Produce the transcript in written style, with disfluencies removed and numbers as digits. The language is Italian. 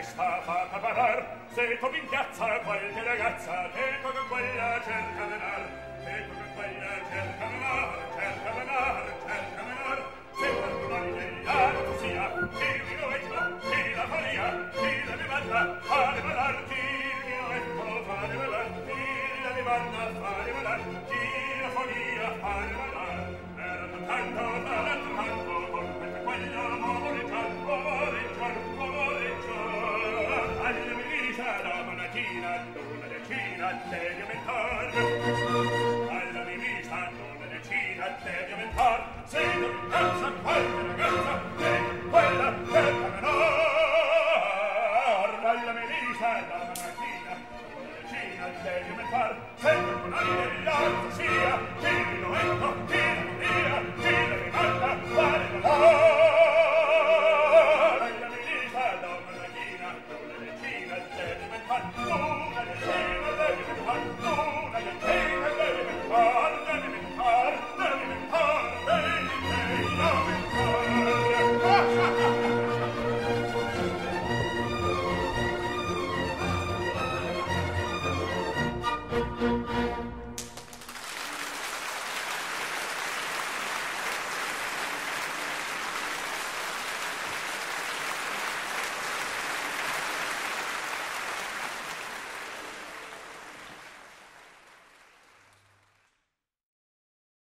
sta fatta parar, se trovi in piazza qualche ragazza, che con quella cerca menar, che con quella cerca menar, cerca menar, cerca menar, se qualcuno rivegliato sia, chi il minuetto, chi la faria, chi la bevanda, fare malar, chi il minuetto, fare malar, chi la bevanda, fare malar, chi la faria, fare malar, era tanto, con questa quella, momoreggiar, alla milisa, la manatina, l'una decina, devi aumentar, alla milisa, l'una decina, devi aumentar, se non ragazza, quella ragazza, devi quella per camenar, alla milisa, la manatina, l'una decina, devi aumentar, se non hai dell'altra sia, chi lo è